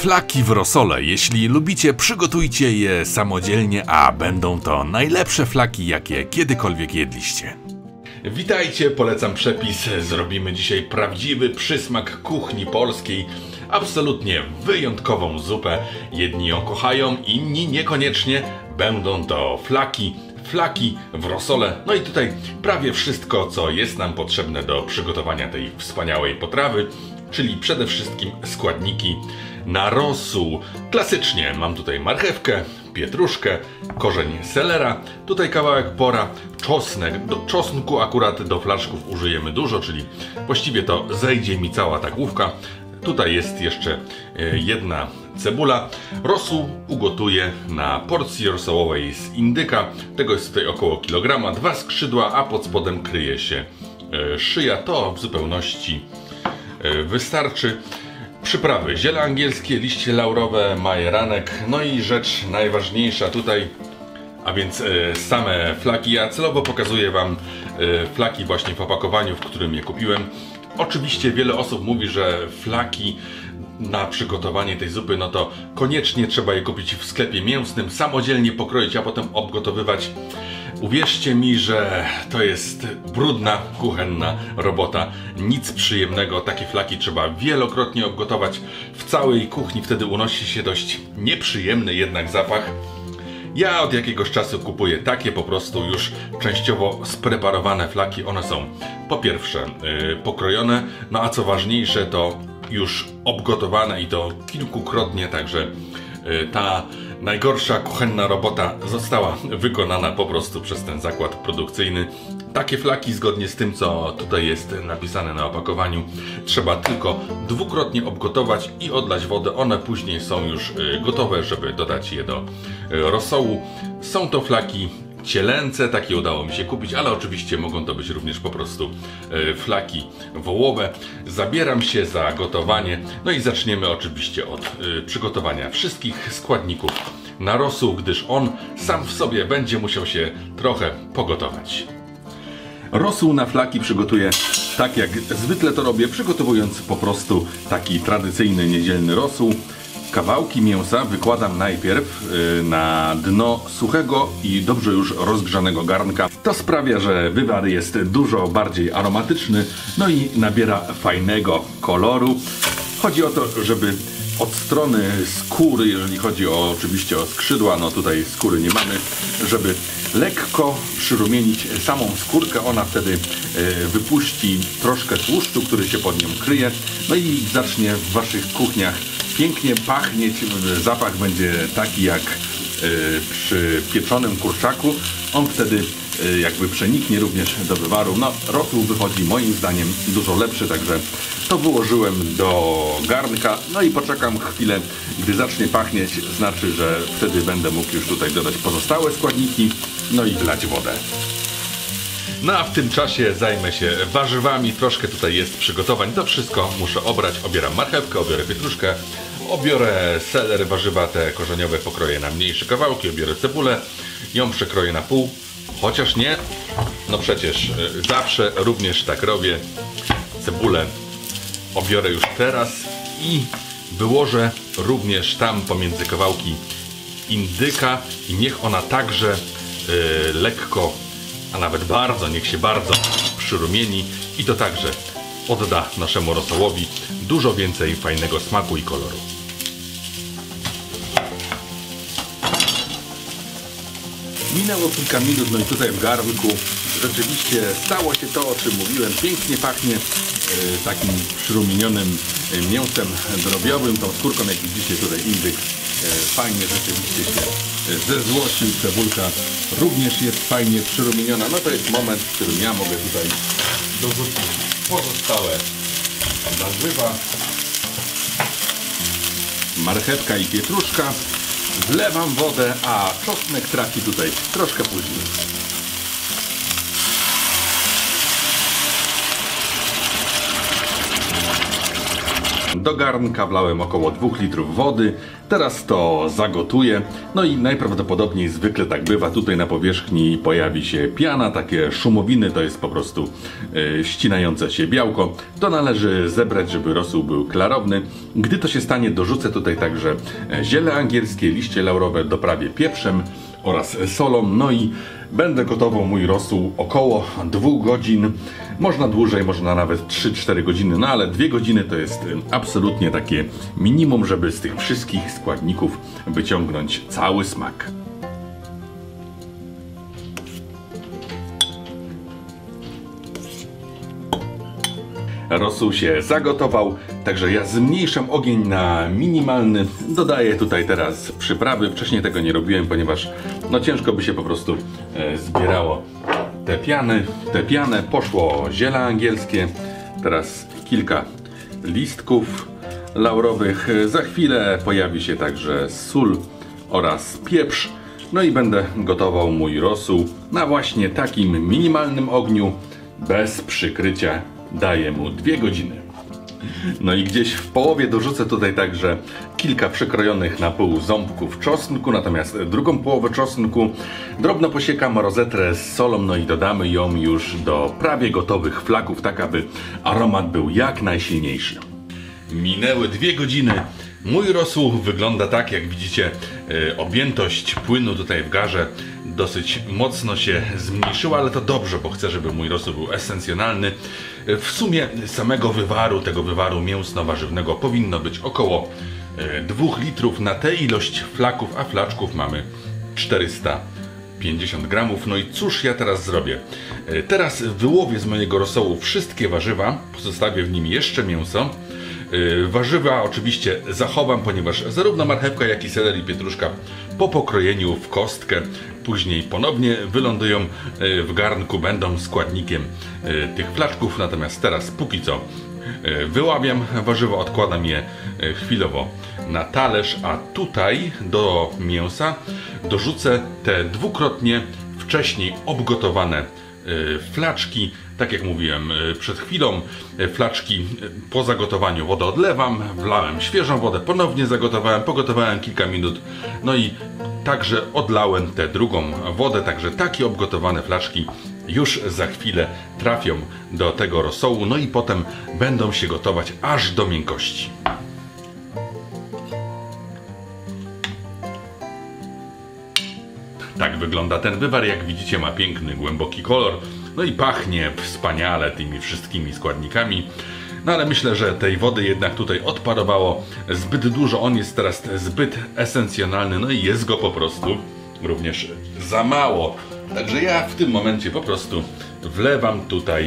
Flaki w rosole. Jeśli lubicie, przygotujcie je samodzielnie, a będą to najlepsze flaki, jakie kiedykolwiek jedliście. Witajcie, polecam przepis. Zrobimy dzisiaj prawdziwy przysmak kuchni polskiej. Absolutnie wyjątkową zupę. Jedni ją kochają, inni niekoniecznie. Będą to flaki w rosole. No i tutaj prawie wszystko, co jest nam potrzebne do przygotowania tej wspaniałej potrawy, czyli przede wszystkim składniki na rosół. Klasycznie mam tutaj marchewkę, pietruszkę, korzeń selera, tutaj kawałek pora, czosnek. Do czosnku akurat do flaszków użyjemy dużo, czyli właściwie to zejdzie mi cała ta główka. Tutaj jest jeszcze jedna cebula. Rosół ugotuję na porcji rosołowej z indyka. Tego jest tutaj około kilograma, 2 skrzydła, a pod spodem kryje się szyja. To w zupełności wystarczy. Przyprawy: ziele angielskie, liście laurowe, majeranek. No i rzecz najważniejsza tutaj, a więc same flaki. Ja celowo pokazuję Wam flaki właśnie w opakowaniu, w którym je kupiłem. Oczywiście wiele osób mówi, że flaki na przygotowanie tej zupy, no to koniecznie trzeba je kupić w sklepie mięsnym, samodzielnie pokroić, a potem obgotowywać. Uwierzcie mi, że to jest brudna, kuchenna robota. Nic przyjemnego. Takie flaki trzeba wielokrotnie obgotować. W całej kuchni wtedy unosi się dość nieprzyjemny jednak zapach. Ja od jakiegoś czasu kupuję takie po prostu już częściowo spreparowane flaki. One są po pierwsze pokrojone, no a co ważniejsze, to już obgotowane i to kilkukrotnie, także ta najgorsza kuchenna robota została wykonana po prostu przez ten zakład produkcyjny. Takie flaki, zgodnie z tym, co tutaj jest napisane na opakowaniu, trzeba tylko dwukrotnie obgotować i odlać wodę. One później są już gotowe, żeby dodać je do rosołu. Są to flaki cielęce, takie udało mi się kupić, ale oczywiście mogą to być również po prostu flaki wołowe. Zabieram się za gotowanie, no i zaczniemy oczywiście od przygotowania wszystkich składników na rosół, gdyż on sam w sobie będzie musiał się trochę pogotować. Rosół na flaki przygotuję tak, jak zwykle to robię, przygotowując po prostu taki tradycyjny niedzielny rosół. Kawałki mięsa wykładam najpierw na dno suchego i dobrze już rozgrzanego garnka. To sprawia, że wywar jest dużo bardziej aromatyczny, no i nabiera fajnego koloru. Chodzi o to, żeby od strony skóry, jeżeli chodzi oczywiście o skrzydła, no tutaj skóry nie mamy, żeby lekko przyrumienić samą skórkę. Ona wtedy wypuści troszkę tłuszczu, który się pod nią kryje, no i zacznie w Waszych kuchniach pięknie pachnieć. Zapach będzie taki jak przy pieczonym kurczaku. On wtedy jakby przeniknie również do wywaru. No, rosół wychodzi moim zdaniem dużo lepszy, także to wyłożyłem do garnka. No i poczekam chwilę, gdy zacznie pachnieć, znaczy, że wtedy będę mógł już tutaj dodać pozostałe składniki, no i wlać wodę. No a w tym czasie zajmę się warzywami. Troszkę tutaj jest przygotowań. To wszystko muszę obrać. Obieram marchewkę, obiorę pietruszkę, obiorę seler, warzywa te korzeniowe pokroję na mniejsze kawałki, obiorę cebulę, ją przekroję na pół. Chociaż nie, no przecież zawsze również tak robię. Cebulę obiorę już teraz i wyłożę również tam pomiędzy kawałki indyka i niech ona także lekko, a nawet bardzo, niech się bardzo przyrumieni i to także odda naszemu rosołowi dużo więcej fajnego smaku i koloru. Minęło kilka minut, no i tutaj w garnku rzeczywiście stało się to, o czym mówiłem. Pięknie pachnie takim przyrumienionym mięsem drobiowym, tą skórką, jak widzicie tutaj indyk fajnie rzeczywiście się zezłocił. Cebulka również jest fajnie przyrumieniona. No to jest moment, w którym ja mogę tutaj dorzucić pozostałe warzywa. Marchewka i pietruszka. Wlewam wodę, a czosnek trafi tutaj troszkę później. Do garnka wlałem około 2 litrów wody. Teraz to zagotuję. No i najprawdopodobniej zwykle tak bywa. Tutaj na powierzchni pojawi się piana, takie szumowiny, to jest po prostu ścinające się białko. To należy zebrać, żeby rosół był klarowny. Gdy to się stanie, dorzucę tutaj także ziele angielskie, liście laurowe, doprawię pieprzem oraz solą. No i będę gotował mój rosół około 2 godzin. Można dłużej, można nawet 3-4 godziny, no ale 2 godziny to jest absolutnie takie minimum, żeby z tych wszystkich składników wyciągnąć cały smak. Rosół się zagotował, także ja zmniejszam ogień na minimalny. Dodaję tutaj teraz przyprawy. Wcześniej tego nie robiłem, ponieważ no ciężko by się po prostu zbierało tę pianę. Poszło ziele angielskie, teraz kilka listków laurowych. Za chwilę pojawi się także sól oraz pieprz. No i będę gotował mój rosół na właśnie takim minimalnym ogniu, bez przykrycia. Daję mu 2 godziny. No i gdzieś w połowie dorzucę tutaj także kilka przekrojonych na pół ząbków czosnku, natomiast drugą połowę czosnku drobno posiekam, rozetrę z solą, no i dodamy ją już do prawie gotowych flaków, tak aby aromat był jak najsilniejszy. Minęły 2 godziny. Mój rosół wygląda tak, jak widzicie, objętość płynu tutaj w garze dosyć mocno się zmniejszyła, ale to dobrze, bo chcę, żeby mój rosół był esencjonalny. W sumie samego wywaru, tego wywaru mięsno-warzywnego powinno być około 2 litrów na tę ilość flaków, a flaczków mamy 450 gramów. No i cóż ja teraz zrobię? Teraz wyłowię z mojego rosołu wszystkie warzywa, pozostawię w nim jeszcze mięso. Warzywa oczywiście zachowam, ponieważ zarówno marchewka, jak i seler i pietruszka po pokrojeniu w kostkę później ponownie wylądują w garnku, będą składnikiem tych flaczków. Natomiast teraz póki co wyławiam warzywa, odkładam je chwilowo na talerz, a tutaj do mięsa dorzucę te dwukrotnie wcześniej obgotowane flaczki. Tak jak mówiłem przed chwilą, flaczki po zagotowaniu wodę odlewam, wlałem świeżą wodę, ponownie zagotowałem, pogotowałem kilka minut, no i także odlałem tę drugą wodę, także takie obgotowane flaczki już za chwilę trafią do tego rosołu, no i potem będą się gotować aż do miękkości. Tak wygląda ten wywar, jak widzicie ma piękny, głęboki kolor, no i pachnie wspaniale tymi wszystkimi składnikami. No ale myślę, że tej wody jednak tutaj odparowało zbyt dużo, on jest teraz zbyt esencjonalny, no i jest go po prostu również za mało. Także ja w tym momencie po prostu wlewam tutaj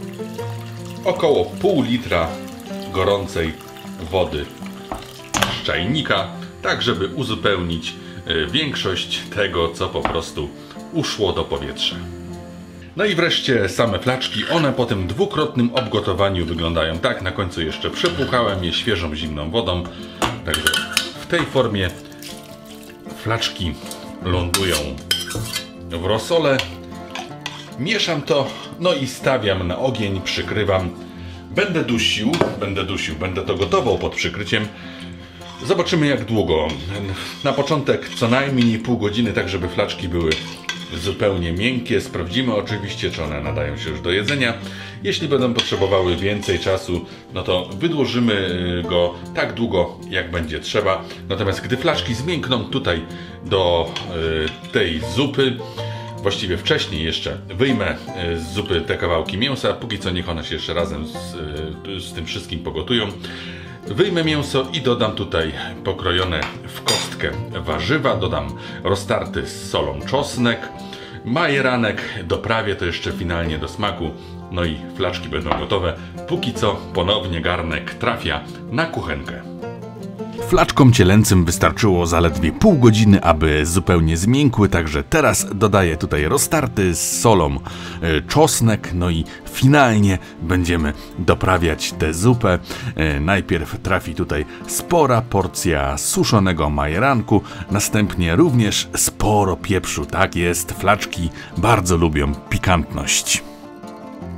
około pół litra gorącej wody z czajnika, tak żeby uzupełnić większość tego, co po prostu uszło do powietrza. No i wreszcie same flaczki, one po tym dwukrotnym obgotowaniu wyglądają tak. Na końcu jeszcze przepłukałem je świeżą, zimną wodą. Także w tej formie flaczki lądują w rosole. Mieszam to, no i stawiam na ogień, przykrywam. Będę dusił, będę to gotował pod przykryciem. Zobaczymy jak długo. Na początek co najmniej pół godziny, tak żeby flaczki były zupełnie miękkie. Sprawdzimy oczywiście, czy one nadają się już do jedzenia. Jeśli będą potrzebowały więcej czasu, no to wydłużymy go tak długo, jak będzie trzeba. Natomiast gdy flaczki zmiękną tutaj do tej zupy, właściwie wcześniej jeszcze wyjmę z zupy te kawałki mięsa. Póki co niech one się jeszcze razem z tym wszystkim pogotują. Wyjmę mięso i dodam tutaj pokrojone w kostkę warzywa, dodam roztarty z solą czosnek, majeranek, doprawię to jeszcze finalnie do smaku, no i flaczki będą gotowe. Póki co ponownie garnek trafia na kuchenkę. Flaczkom cielęcym wystarczyło zaledwie pół godziny, aby zupełnie zmiękły, także teraz dodaję tutaj roztarty z solą czosnek, no i finalnie będziemy doprawiać tę zupę. Najpierw trafi tutaj spora porcja suszonego majeranku, następnie również sporo pieprzu. Tak jest, flaczki bardzo lubią pikantność.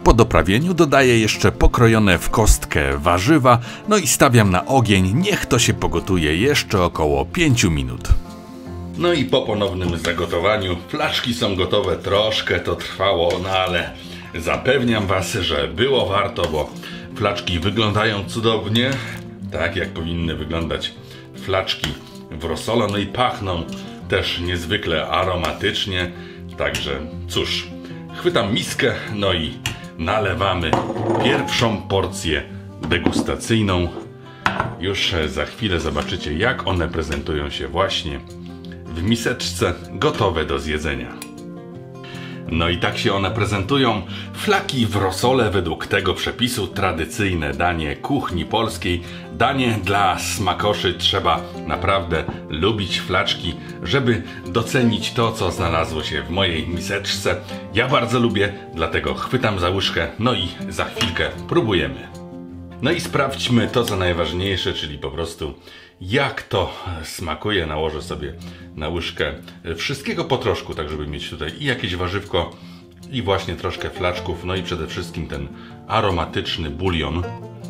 po doprawieniu dodaję jeszcze pokrojone w kostkę warzywa, no i stawiam na ogień, niech to się pogotuje jeszcze około 5 minut. No i po ponownym zagotowaniu flaczki są gotowe, troszkę to trwało, no ale zapewniam Was, że było warto, bo flaczki wyglądają cudownie, tak jak powinny wyglądać flaczki w rosole, no i pachną też niezwykle aromatycznie, także cóż, chwytam miskę, no i nalewamy pierwszą porcję degustacyjną. Już za chwilę zobaczycie, jak one prezentują się właśnie w miseczce, gotowe do zjedzenia. No i tak się one prezentują. Flaki w rosole według tego przepisu, tradycyjne danie kuchni polskiej. Danie dla smakoszy, trzeba naprawdę lubić flaczki, żeby docenić to, co znalazło się w mojej miseczce. Ja bardzo lubię, dlatego chwytam za łyżkę, no i za chwilkę próbujemy. No i sprawdźmy to, co najważniejsze, czyli po prostu jak to smakuje. Nałożę sobie na łyżkę wszystkiego po troszku, tak żeby mieć tutaj i jakieś warzywko, i właśnie troszkę flaczków, no i przede wszystkim ten aromatyczny bulion.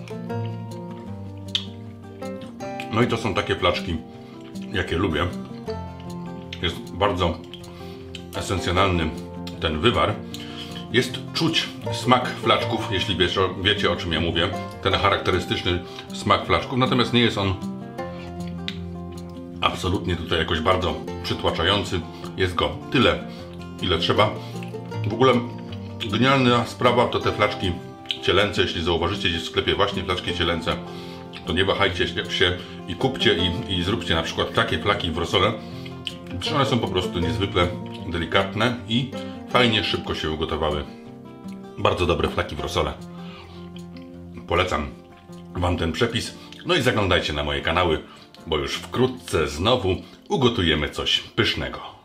No i to są takie flaczki, jakie lubię. Jest bardzo esencjonalny ten wywar. Jest czuć smak flaczków, jeśli wiecie, o czym ja mówię. Ten charakterystyczny smak flaczków, natomiast nie jest on absolutnie tutaj jakoś bardzo przytłaczający. Jest go tyle, ile trzeba. W ogóle genialna sprawa to te flaczki cielęce. Jeśli zauważycie gdzieś w sklepie właśnie flaczki cielęce, to nie wahajcie się i kupcie i zróbcie na przykład takie flaki w rosole. One są po prostu niezwykle delikatne i fajnie, szybko się ugotowały. Bardzo dobre flaki w rosole. Polecam Wam ten przepis. No i zaglądajcie na moje kanały, bo już wkrótce znowu ugotujemy coś pysznego.